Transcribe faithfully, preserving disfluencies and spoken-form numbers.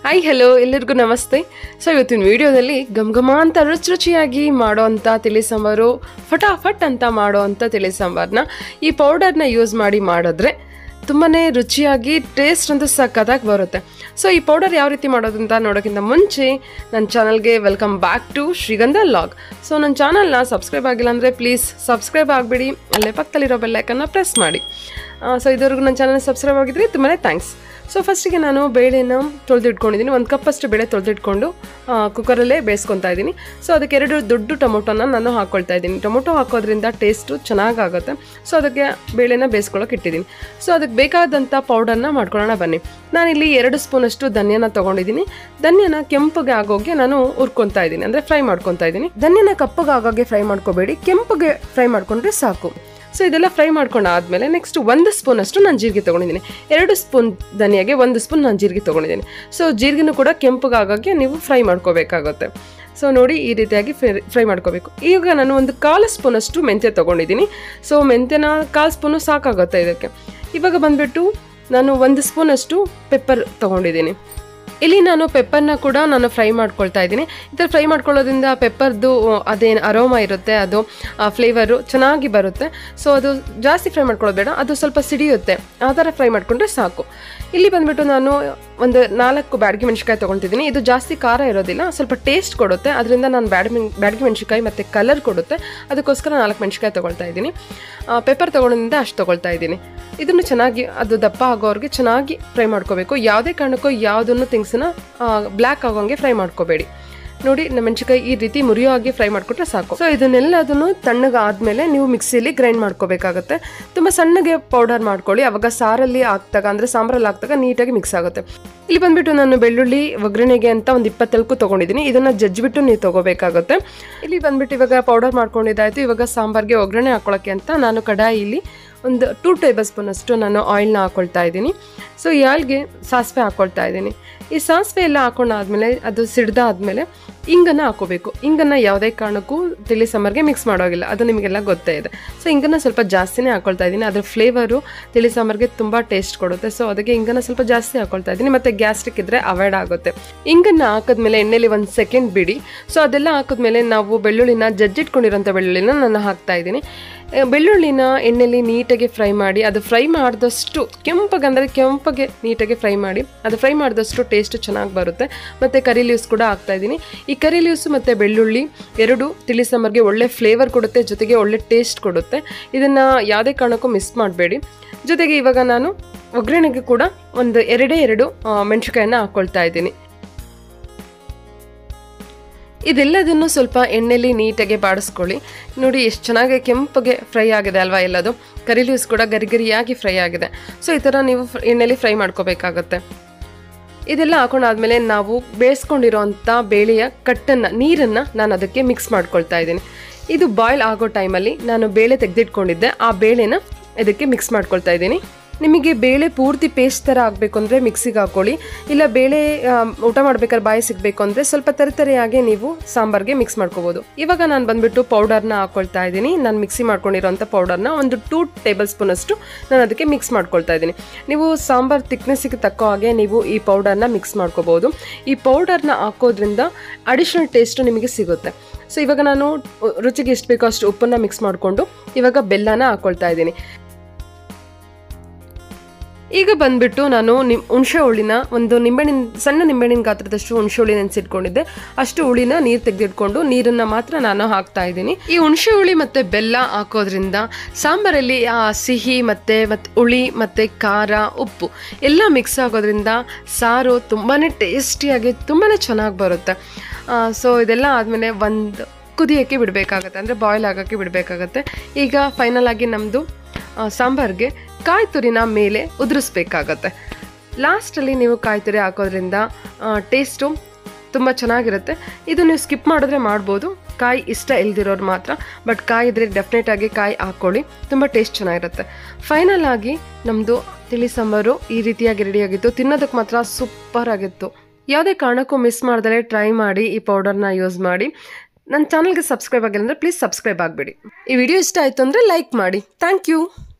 Hi hello ಎಲ್ಲರಿಗೂ ನಮಸ್ತೆ. So ಇವತ್ತಿನ ವಿಡಿಯೋದಲ್ಲಿ ಗಮಗಮ ಅಂತ ರುಚಿ ರುಚಿಯಾಗಿ ಮಾಡೋವಂಥ ತಿಳಿ ಸಾಂಬಾರು, ಫಟಾಫಟ್ ಅಂತ ಮಾಡೋವಂಥ ತಿಳಿ ಸಾಂಬಾರನ್ನ ಈ ಪೌಡರ್ನ ಯೂಸ್ ಮಾಡಿ ಮಾಡಿದ್ರೆ ತುಂಬಾ ರುಚಿಯಾಗಿ ಟೇಸ್ಟ್ ಅಂತೂ ಸಕ್ಕತ್ತಾಗಿ ಬರುತ್ತೆ. ಸೊ ಈ ಪೌಡರ್ ಯಾವ ರೀತಿ ಮಾಡೋದು ಅಂತ ನೋಡೋಕ್ಕಿಂತ ಮುಂಚೆ ನನ್ನ ಚಾನಲ್ಗೆ welcome back to Shreegandha log. So ನನ್ನ ಚಾನಲ್ನ ಸಬ್ಸ್ಕ್ರೈಬ್ ಆಗಿಲ್ಲ ಅಂದರೆ ಪ್ಲೀಸ್ ಸಬ್ಸ್ಕ್ರೈಬ್ ಆಗಿಬಿಡಿ, ಅಲ್ಲೇ ಪಕ್ಕದಲ್ಲಿರೋ ಬೆಲ್ಲೈಕನ್ನ ಪ್ರೆಸ್ ಮಾಡಿ. ಸೊ ಇದುವರೆಗೂ ನನ್ನ ಚಾನಲ್ ಸಬ್ಸ್ಕ್ರೈಬ್ ಆಗಿದ್ರೆ ತುಂಬಾ ಥ್ಯಾಂಕ್ಸ್. ಸೊ ಫಸ್ಟಿಗೆ ನಾನು ಬೇಳೆನ ತೊಳೆದಿಟ್ಕೊಂಡಿದ್ದೀನಿ. ಒಂದು ಕಪ್ಪಷ್ಟು ಬೇಳೆ ತೊಳೆದಿಟ್ಕೊಂಡು ಕುಕ್ಕರಲ್ಲೇ ಬೇಯಿಸ್ಕೊತಾ ಇದ್ದೀನಿ. ಸೊ ಅದಕ್ಕೆ ಎರಡು ದೊಡ್ಡ ಟೊಮೊಟೊನ ನಾನು ಹಾಕ್ಕೊಳ್ತಾ ಇದ್ದೀನಿ. ಟೊಮೊಟೊ ಹಾಕೋದ್ರಿಂದ ಟೇಸ್ಟು ಚೆನ್ನಾಗಾಗುತ್ತೆ. ಸೊ ಅದಕ್ಕೆ ಬೇಳೆನ ಬೇಯಿಸ್ಕೊಳ್ಳೋಕೆ ಇಟ್ಟಿದ್ದೀನಿ. ಸೊ ಅದಕ್ಕೆ ಬೇಕಾದಂಥ ಪೌಡರ್ನ ಮಾಡ್ಕೊಳ್ಳೋಣ ಬನ್ನಿ. ನಾನಿಲ್ಲಿ ಎರಡು ಸ್ಪೂನಷ್ಟು ಧನ್ಯನ ತೊಗೊಂಡಿದ್ದೀನಿ. ಧನ್ಯನ ಕೆಂಪಗೆ ಆಗೋಗೆ ನಾನು ಹುರ್ಕೊತಾ ಇದ್ದೀನಿ, ಅಂದರೆ ಫ್ರೈ ಮಾಡ್ಕೊತಾ ಇದ್ದೀನಿ. ಧನ್ಯನ ಕಪ್ಪಗೆ ಆಗೋಗೆ ಫ್ರೈ ಮಾಡ್ಕೋಬೇಡಿ, ಕೆಂಪಗೆ ಫ್ರೈ ಮಾಡ್ಕೊಂಡ್ರೆ ಸಾಕು. ಸೊ ಇದೆಲ್ಲ ಫ್ರೈ ಮಾಡ್ಕೊಂಡು ಆದಮೇಲೆ ನೆಕ್ಸ್ಟ್ ಒಂದು ಸ್ಪೂನಷ್ಟು ನಾನು ಜೀರಿಗೆ ತೊಗೊಂಡಿದ್ದೀನಿ. ಎರಡು ಸ್ಪೂನ್ ಧನಿಯಾಗೆ ಒಂದು ಸ್ಪೂನ್ ನಾನು ಜೀರಿಗೆ ತೊಗೊಂಡಿದ್ದೀನಿ. ಸೊ ಜೀರಿಗೆನೂ ಕೂಡ ಕೆಂಪಗಾಗೋಕ್ಕೆ ನೀವು ಫ್ರೈ ಮಾಡ್ಕೋಬೇಕಾಗುತ್ತೆ. ಸೊ ನೋಡಿ ಈ ರೀತಿಯಾಗಿ ಫ್ರೈ ಫ್ರೈ ಮಾಡ್ಕೋಬೇಕು. ಈಗ ನಾನು ಒಂದು ಕಾಲು ಸ್ಪೂನಷ್ಟು ಮೆಂತ್ಯ ತೊಗೊಂಡಿದ್ದೀನಿ. ಸೊ ಮೆಂತ್ಯನ ಕಾಲು ಸ್ಪೂನು ಸಾಕಾಗುತ್ತೆ ಇದಕ್ಕೆ. ಇವಾಗ ಬಂದುಬಿಟ್ಟು ನಾನು ಒಂದು ಸ್ಪೂನಷ್ಟು ಪೆಪ್ಪರ್ ತೊಗೊಂಡಿದ್ದೀನಿ. ಇಲ್ಲಿ ನಾನು ಪೆಪ್ಪರ್ನ ಕೂಡ ನಾನು ಫ್ರೈ ಮಾಡ್ಕೊಳ್ತಾ ಇದ್ದೀನಿ. ಈ ಥರ ಫ್ರೈ ಮಾಡ್ಕೊಳ್ಳೋದ್ರಿಂದ ಪೆಪ್ಪರ್ದು ಅದೇನು ಅರೋಮಾ ಇರುತ್ತೆ, ಅದು ಫ್ಲೇವರು ಚೆನ್ನಾಗಿ ಬರುತ್ತೆ. ಸೊ ಅದು ಜಾಸ್ತಿ ಫ್ರೈ ಮಾಡ್ಕೊಳ್ಳೋದು ಬೇಡ, ಅದು ಸ್ವಲ್ಪ ಸಿಡಿಯುತ್ತೆ. ಆ ಥರ ಫ್ರೈ ಮಾಡಿಕೊಂಡ್ರೆ ಸಾಕು. ಇಲ್ಲಿ ಬಂದುಬಿಟ್ಟು ನಾನು ಒಂದು ನಾಲ್ಕು ಬ್ಯಾಡಗಿ ಮೆಣಸಿಕಾಯಿ ತೊಗೊಳ್ತಿದ್ದೀನಿ. ಇದು ಜಾಸ್ತಿ ಖಾರ ಇರೋದಿಲ್ಲ, ಸ್ವಲ್ಪ ಟೇಸ್ಟ್ ಕೊಡುತ್ತೆ. ಅದರಿಂದ ನಾನು ಬ್ಯಾಡ್ ಮೆಣ್ ಬ್ಯಾಡಗಿ ಮೆಣಸಿಕಾಯಿ ಮತ್ತು ಕಲರ್ ಕೊಡುತ್ತೆ, ಅದಕ್ಕೋಸ್ಕರ ನಾಲ್ಕು ಮೆಣಸಿಕಾಯಿ ತೊಗೊಳ್ತಾ ಇದ್ದೀನಿ. ಪೆಪ್ಪರ್ ತೊಗೊಳೋದ್ರಿಂದ ಅಷ್ಟು ತೊಗೊಳ್ತಾ ಇದ್ದೀನಿ. ಇದನ್ನು ಚೆನ್ನಾಗಿ ಅದು ದಪ್ಪ ಆಗೋರಿಗೆ ಚೆನ್ನಾಗಿ ಫ್ರೈ ಮಾಡ್ಕೋಬೇಕು. ಯಾವುದೇ ಕಾರಣಕ್ಕೂ ಯಾವುದನ್ನು ಥಿಂಗ್ಸನ್ನ ಬ್ಲ್ಯಾಕ್ ಆಗೋಂಗೆ ಫ್ರೈ ಮಾಡ್ಕೋಬೇಡಿ. ನೋಡಿ ನಮ್ಮ ಮೆಣಸಿಕಾಯಿ ಈ ರೀತಿ ಮುರಿಯೋ ಹಾಗೆ ಫ್ರೈ ಮಾಡಿಕೊಟ್ರೆ ಸಾಕು. ಸೊ ಇದನ್ನೆಲ್ಲ ಅದನ್ನು ತಣ್ಣಗೆ ಆದಮೇಲೆ ನೀವು ಮಿಕ್ಸಿಯಲ್ಲಿ ಗ್ರೈಂಡ್ ಮಾಡ್ಕೋಬೇಕಾಗುತ್ತೆ. ತುಂಬ ಸಣ್ಣಗೆ ಪೌಡರ್ ಮಾಡ್ಕೊಳ್ಳಿ, ಅವಾಗ ಸಾರಲ್ಲಿ ಹಾಕ್ದಾಗ ಅಂದರೆ ಸಾಂಬಾರಲ್ಲಿ ಹಾಕ್ದಾಗ ನೀಟಾಗಿ ಮಿಕ್ಸ್ ಆಗುತ್ತೆ. ಇಲ್ಲಿ ಬಂದುಬಿಟ್ಟು ನಾನು ಬೆಳ್ಳುಳ್ಳಿ ಒಗ್ಗರಣೆಗೆ ಅಂತ ಒಂದು ಇಪ್ಪತ್ತೆಲ್ಕು ತೊಗೊಂಡಿದ್ದೀನಿ. ಇದನ್ನು ಜಜ್ಜಿಬಿಟ್ಟು ನೀವು ತೊಗೋಬೇಕಾಗುತ್ತೆ. ಇಲ್ಲಿ ಬಂದುಬಿಟ್ಟು ಇವಾಗ ಪೌಡರ್ ಮಾಡ್ಕೊಂಡಿದ್ದಾಯಿತು. ಇವಾಗ ಸಾಂಬಾರಿಗೆ ಒಗ್ಗರಣೆ ಹಾಕ್ಕೊಳ್ಳೋಕ್ಕೆ ಅಂತ ನಾನು ಕಡಾಯಿಲಿ ಒಂದು ಟೂ ಟೇಬಲ್ ಸ್ಪೂನಷ್ಟು ನಾನು ಆಯಿಲ್ನ ಹಾಕ್ಕೊಳ್ತಾ ಇದ್ದೀನಿ. ಸೊ ಈ ಆಯಿಲ್ಗೆ ಸಾಸಿವೆ ಹಾಕ್ಕೊಳ್ತಾ ಇದ್ದೀನಿ. ಈ ಸಾಸಿವೆ ಎಲ್ಲ ಹಾಕೊಂಡಾದ್ಮೇಲೆ ಅದು ಸಿಡ್ದಾದ್ಮೇಲೆ ಇಂಗನ್ನು ಹಾಕೋಬೇಕು. ಇಂಗನ್ನು ಯಾವುದೇ ಕಾರಣಕ್ಕೂ ತಿಳಿ ಸಾಂಬಾರಿಗೆ ಮಿಕ್ಸ್ ಮಾಡೋಗಿಲ್ಲ, ಅದು ನಿಮಗೆಲ್ಲ ಗೊತ್ತೇ ಇದೆ. ಸೊ ಇಂಗನ್ನು ಸ್ವಲ್ಪ ಜಾಸ್ತಿನೇ ಹಾಕ್ಕೊಳ್ತಾ ಇದ್ದೀನಿ. ಅದ್ರ ಫ್ಲೇವರು ತಿಳಿ ಸಾಂಬಾರಿಗೆ ತುಂಬ ಟೇಸ್ಟ್ ಕೊಡುತ್ತೆ. ಸೊ ಅದಕ್ಕೆ ಇಂಗನ್ನು ಸ್ವಲ್ಪ ಜಾಸ್ತಿ ಹಾಕ್ಕೊಳ್ತಾ ಇದ್ದೀನಿ. ಮತ್ತು ಗ್ಯಾಸ್ಟ್ರಿಕ್ ಇದ್ದರೆ ಅವಾಯ್ಡ್ ಆಗುತ್ತೆ. ಇಂಗನ್ನು ಹಾಕಿದ್ಮೇಲೆ ಎಣ್ಣೆಲಿ ಒಂದು ಸೆಕೆಂಡ್ ಬಿಡಿ. ಸೊ ಅದೆಲ್ಲ ಹಾಕಿದ್ಮೇಲೆ ನಾವು ಬೆಳ್ಳುಳ್ಳಿನ ಜಜ್ಜಿಟ್ಕೊಂಡಿರೋಂಥ ಬೆಳ್ಳುಳ್ಳಿನ ನಾನು ಹಾಕ್ತಾ ಇದ್ದೀನಿ. ಬೆಳ್ಳುಳ್ಳಿನ ಎಣ್ಣೆಲಿ ನೀಟಾಗಿ ಫ್ರೈ ಮಾಡಿ, ಅದು ಫ್ರೈ ಮಾಡಿದಷ್ಟು ಕೆಂಪಗೆ ಅಂದರೆ ಕೆಂಪಗೆ ನೀಟಾಗಿ ಫ್ರೈ ಮಾಡಿ, ಅದು ಫ್ರೈ ಮಾಡಿದಷ್ಟು ಟೇಸ್ಟ್ ಚೆನ್ನಾಗಿ ಬರುತ್ತೆ. ಮತ್ತು ಕರಿ ಲೀವ್ಸ್ ಕೂಡ ಹಾಕ್ತಾಯಿದ್ದೀನಿ. ಈ ಕರಿ ಲೀವ್ಸು ಮತ್ತು ಬೆಳ್ಳುಳ್ಳಿ ಎರಡು ತಿಳಿ ಸಾಂಬಾರಿಗೆ ಒಳ್ಳೆ ಫ್ಲೇವರ್ ಕೊಡುತ್ತೆ, ಜೊತೆಗೆ ಒಳ್ಳೆ ಟೇಸ್ಟ್ ಕೊಡುತ್ತೆ. ಇದನ್ನು ಯಾವುದೇ ಕಾರಣಕ್ಕೂ ಮಿಸ್ ಮಾಡಬೇಡಿ. ಜೊತೆಗೆ ಇವಾಗ ನಾನು ಒಗ್ಗರಣೆಗೆ ಕೂಡ ಒಂದು ಎರಡೇ ಎರಡು ಮೆಣಸಿಕಾಯನ್ನು ಹಾಕ್ಕೊಳ್ತಾ ಇದ್ದೀನಿ. ಇದೆಲ್ಲದನ್ನು ಸ್ವಲ್ಪ ಎಣ್ಣೆಲಿ ನೀಟಾಗಿ ಬಾಡಿಸ್ಕೊಳ್ಳಿ. ನೋಡಿ ಎಷ್ಟು ಚೆನ್ನಾಗಿ ಕೆಂಪಗೆ ಫ್ರೈ ಆಗಿದೆ ಅಲ್ವಾ ಎಲ್ಲದು. ಕರಿ ಲೀವ್ಸ್ ಕೂಡ ಗರಿ ಗರಿಯಾಗಿ ಫ್ರೈ ಆಗಿದೆ. ಸೊ ಈ ಥರ ನೀವು ಎಣ್ಣೆಲಿ ಫ್ರೈ ಮಾಡ್ಕೋಬೇಕಾಗತ್ತೆ. ಇದೆಲ್ಲ ಹಾಕೊಂಡಾದ್ಮೇಲೆ ನಾವು ಬೇಯಿಸ್ಕೊಂಡಿರೋಂಥ ಬೇಳೆಯ ಕಟ್ಟನ್ನು ನೀರನ್ನು ನಾನು ಅದಕ್ಕೆ ಮಿಕ್ಸ್ ಮಾಡ್ಕೊಳ್ತಾ ಇದ್ದೀನಿ. ಇದು ಬಾಯ್ಲ್ ಆಗೋ ಟೈಮಲ್ಲಿ ನಾನು ಬೇಳೆ ತೆಗೆದಿಟ್ಕೊಂಡಿದ್ದೆ, ಆ ಬೇಳೆನ ಇದಕ್ಕೆ ಮಿಕ್ಸ್ ಮಾಡ್ಕೊಳ್ತಾ ಇದ್ದೀನಿ. ನಿಮಗೆ ಬೇಳೆ ಪೂರ್ತಿ ಪೇಸ್ಟ್ ಥರ ಆಗಬೇಕು ಅಂದರೆ ಮಿಕ್ಸಿಗೆ ಹಾಕ್ಕೊಳ್ಳಿ. ಇಲ್ಲ ಬೇಳೆ ಊಟ ಮಾಡ್ಬೇಕಾದ್ರೆ ಬಾಯಿ ಸಿಗಬೇಕು ಅಂದರೆ ಸ್ವಲ್ಪ ತರಿತರಿಯಾಗಿ ನೀವು ಸಾಂಬಾರ್ಗೆ ಮಿಕ್ಸ್ ಮಾಡ್ಕೋಬೋದು. ಇವಾಗ ನಾನು ಬಂದುಬಿಟ್ಟು ಪೌಡರ್ನ ಹಾಕ್ಕೊಳ್ತಾ ಇದ್ದೀನಿ. ನಾನು ಮಿಕ್ಸಿ ಮಾಡ್ಕೊಂಡಿರೋಂಥ ಪೌಡರ್ನ ಒಂದು ಟೂ ಟೇಬಲ್ ಸ್ಪೂನಷ್ಟು ನಾನು ಅದಕ್ಕೆ ಮಿಕ್ಸ್ ಮಾಡ್ಕೊಳ್ತಾ ಇದ್ದೀನಿ. ನೀವು ಸಾಂಬಾರು ತಿಕ್ನೆಸ್ಸಿಗೆ ತಕ್ಕ ಹಾಗೆ ನೀವು ಈ ಪೌಡರ್ನ ಮಿಕ್ಸ್ ಮಾಡ್ಕೋಬೋದು. ಈ ಪೌಡರ್ನ ಹಾಕೋದ್ರಿಂದ ಅಡಿಷ್ನಲ್ ಟೇಸ್ಟು ನಿಮಗೆ ಸಿಗುತ್ತೆ. ಸೊ ಇವಾಗ ನಾನು ರುಚಿಗೆ ಎಷ್ಟು ಬೇಕೋ ಅಷ್ಟು ಉಪ್ಪನ್ನು ಮಿಕ್ಸ್ ಮಾಡಿಕೊಂಡು ಇವಾಗ ಬೆಲ್ಲನ ಹಾಕ್ಕೊಳ್ತಾ ಇದ್ದೀನಿ. ಈಗ ಬಂದುಬಿಟ್ಟು ನಾನು ನಿಮ್ ಹುಣಸೆ ಹುಳಿನ ಒಂದು ನಿಂಬೆಹಣ್ಣಿನ ಸಣ್ಣ ನಿಂಬೆಹಣ್ಣಿನ ಗಾತ್ರದಷ್ಟು ಹುಣಸೆ ಹುಳಿ ನೆನೆಸಿಟ್ಕೊಂಡಿದ್ದೆ. ಅಷ್ಟು ಹುಳಿನ ನೀರು ತೆಗೆದಿಟ್ಕೊಂಡು ನೀರನ್ನು ಮಾತ್ರ ನಾನು ಹಾಕ್ತಾ ಇದ್ದೀನಿ. ಈ ಹುಣಸೆ ಹುಳಿ ಮತ್ತು ಬೆಲ್ಲ ಹಾಕೋದ್ರಿಂದ ಸಾಂಬಾರಲ್ಲಿ ಆ ಸಿಹಿ ಮತ್ತು ಮತ್ತು ಹುಳಿ ಮತ್ತು ಖಾರ ಉಪ್ಪು ಎಲ್ಲ ಮಿಕ್ಸ್ ಆಗೋದ್ರಿಂದ ಸಾರು ತುಂಬಾ ಟೇಸ್ಟಿಯಾಗಿ ತುಂಬಾ ಚೆನ್ನಾಗಿ ಬರುತ್ತೆ. ಸೊ ಇದೆಲ್ಲ ಆದಮೇಲೆ ಒಂದು ಕುದಿಯೋಕ್ಕೆ ಬಿಡಬೇಕಾಗತ್ತೆ, ಅಂದರೆ ಬಾಯ್ಲ್ ಆಗೋಕ್ಕೆ ಬಿಡಬೇಕಾಗತ್ತೆ. ಈಗ ಫೈನಲ್ ಆಗಿ ನಮ್ಮದು ಸಾಂಬಾರಿಗೆ ಕಾಯಿ ತುರಿನ ಮೇಲೆ ಉದುರಿಸ್ಬೇಕಾಗತ್ತೆ. ಲಾಸ್ಟಲ್ಲಿ ನೀವು ಕಾಯಿ ತುರಿ ಹಾಕೋದ್ರಿಂದ ಟೇಸ್ಟು ತುಂಬ ಚೆನ್ನಾಗಿರುತ್ತೆ. ಇದು ನೀವು ಸ್ಕಿಪ್ ಮಾಡಿದ್ರೆ ಮಾಡ್ಬೋದು, ಕಾಯಿ ಇಷ್ಟ ಇಲ್ದಿರೋರು ಮಾತ್ರ. ಬಟ್ ಕಾಯಿ ಇದ್ರೆ ಡೆಫಿನೆಟಾಗಿ ಕಾಯಿ ಹಾಕ್ಕೊಳ್ಳಿ, ತುಂಬ ಟೇಸ್ಟ್ ಚೆನ್ನಾಗಿರುತ್ತೆ. ಫೈನಲ್ ಆಗಿ ನಮ್ಮದು ತಿಳಿ ಸಾಂಬಾರು ಈ ರೀತಿಯಾಗಿ ರೆಡಿಯಾಗಿತ್ತು. ತಿನ್ನೋದಕ್ಕೆ ಮಾತ್ರ ಸೂಪರ್ ಆಗಿತ್ತು. ಯಾವುದೇ ಕಾರಣಕ್ಕೂ ಮಿಸ್ ಮಾಡಿದ್ರೆ ಟ್ರೈ ಮಾಡಿ, ಈ ಪೌಡರ್ನ ಯೂಸ್ ಮಾಡಿ. ನನ್ನ ಚಾನಲ್ಗೆ ಸಬ್ಸ್ಕ್ರೈಬ್ ಆಗಿಲ್ಲ ಅಂದರೆ ಪ್ಲೀಸ್ ಸಬ್ಸ್ಕ್ರೈಬ್ ಆಗಿಬಿಡಿ. ಈ ವಿಡಿಯೋ ಇಷ್ಟ ಆಯಿತು ಅಂದರೆ ಲೈಕ್ ಮಾಡಿ. Thank you.